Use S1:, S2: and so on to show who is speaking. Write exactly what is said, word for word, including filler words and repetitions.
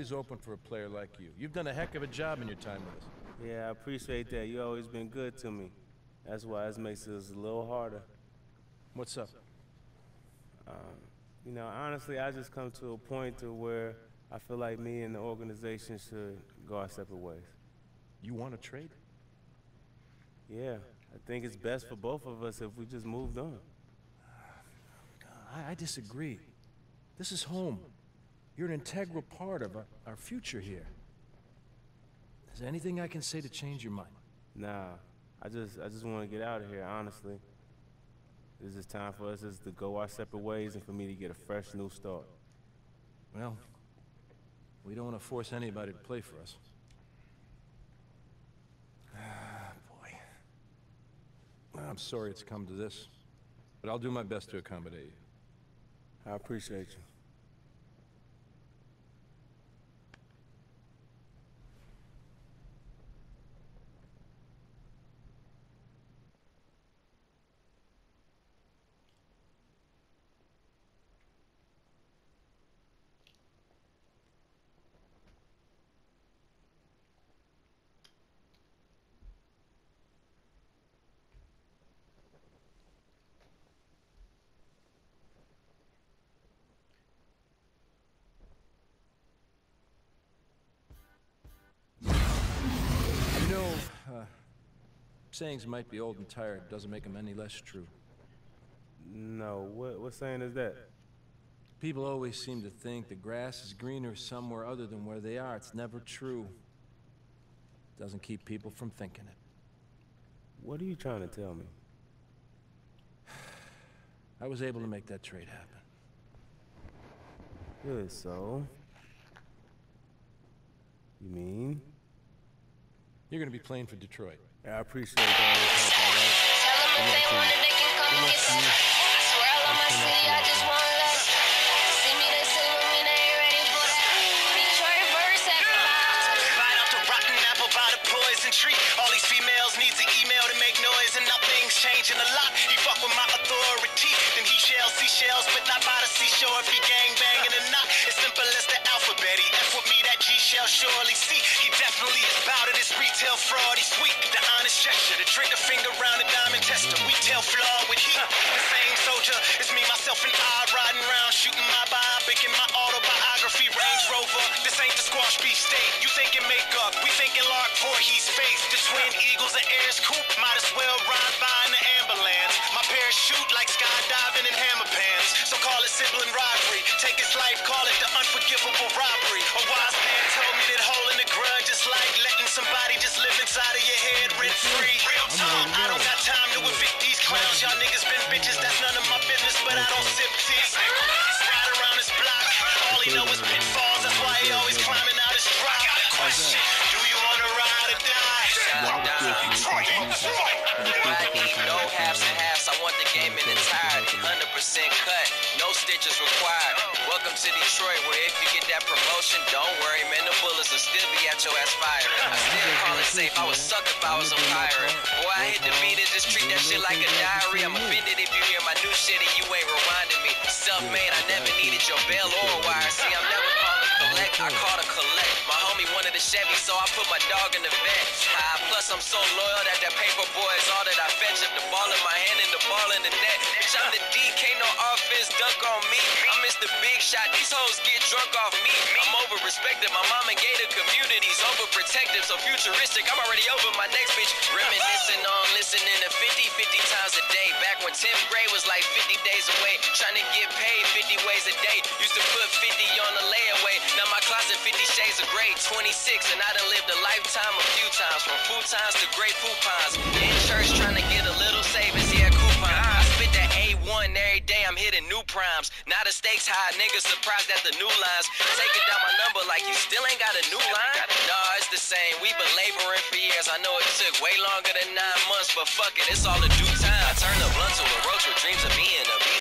S1: always open for a player like you. You've done a heck of a job in your time with us.
S2: Yeah, I appreciate that. You always been good to me. That's why this makes this a little harder.
S1: What's up?
S2: Um, you know, honestly, I just come to a point to where I feel like me and the organization should go our separate ways.
S1: You want to trade?
S2: Yeah, I think it's best for both of us if we just moved on.
S1: I, I disagree. This is home. You're an integral part of our, our future here. Is there anything I can say to change your mind?
S2: Nah, I just I just want to get out of here, honestly. This is time for us just to go our separate ways and for me to get a fresh new start.
S1: Well, we don't want to force anybody to play for us. Ah, boy. Well, I'm sorry it's come to this, but I'll do my best to accommodate you.
S2: I appreciate you.
S1: You know, uh, sayings might be old and tired, doesn't make them any less true.
S2: No, what, what saying is that?
S1: People always seem to think the grass is greener somewhere other than where they are. It's never true. Doesn't keep people from thinking it.
S2: What are you trying to tell me?
S1: I was able to make that trade happen.
S2: Good, so? You mean?
S1: You're gonna be playing for Detroit.
S2: Yeah, I appreciate all this help, all right?
S3: Tell them if they want it, they can come and get some. I swear I love my city, I just want love. See me, they say with me, they ain't ready for that. Detroit birds have flies.
S4: Bite out the rotten apple by the poison tree. All these females needs an email to make noise, and now things changing a lot. He fuck with my authority, then he shells seashells, but not by the seashore. If he gang banging or not, it's simple as the alphabet. He F with me, that G shall surely see. He definitely is bout it. It's retail fraud. He's sweet, the honest gesture, the trigger finger round the diamond tester. We tell flaw with heat. The same soldier, it's me, myself, and I riding around shooting my biopic in my autobiography. Range Rover, this ain't the squash beef state. You thinking makeup, we thinking Lark Voorhees face. The twin eagles and airs coupe, might as well ride by in the ambulance. My parachute like skydiving in hammer pants. So call it sibling robbery. Take his life, call it the unforgivable robbery. A wise man told me that holding a grudge is like letting somebody just live inside of your head rent free. Real talk, I don't got time to evict these clowns. Y'all niggas been bitches, that's none of my business, but I don't sip tea. Ride around this block, all he know is pitfalls. That's why he always climbing out his drop. I got a question, do you wanna ride or die?
S5: No halves and halves, I want the game in entirety. one hundred percent cut, no stitches required. Welcome to Detroit, where if you get that promotion, don't worry, man, the bullets will still be at your ass firing. I still call it safe, I would suck if I was a pirate. Boy, I hit the beat and just treat that shit like a diary. I'm offended if you hear my new shit and you ain't rewinding me. Self-made, I never needed your bail or a wire. See, I'm never calling collect, I call to collect. My homie wanted a Chevy, so I put my dog in the vet. Ah, plus I'm so loyal that that paper boy is all that I fetch. If the ball in my hand and the ball in the net, bitch, I'm the D, can't no offense dunk on me. I miss the big shot, these hoes get drunk off me. I'm over-respected, my mama gave the communities overprotective, so futuristic, I'm already over my next bitch. Reminiscing on listening to fifty, fifty times a day. Back when tenth grade was like fifty days away. Trying to get paid fifty ways a day. Used to put fifty on the layaway. Now my closet fifty shades of gray. twenty-six and I done lived a lifetime a few times. From futons to great coupons. In church trying to get a little savings, yeah, coupon. I spit that A one every day, I'm hitting new primes. Now the stakes high, niggas surprised at the new lines. Taking down my number like you still ain't got a new line. Nah, it's the same, we been laboring for years. I know it took way longer than nine months, but fuck it, it's all in due time. I turn the blunt to a roach with dreams of being a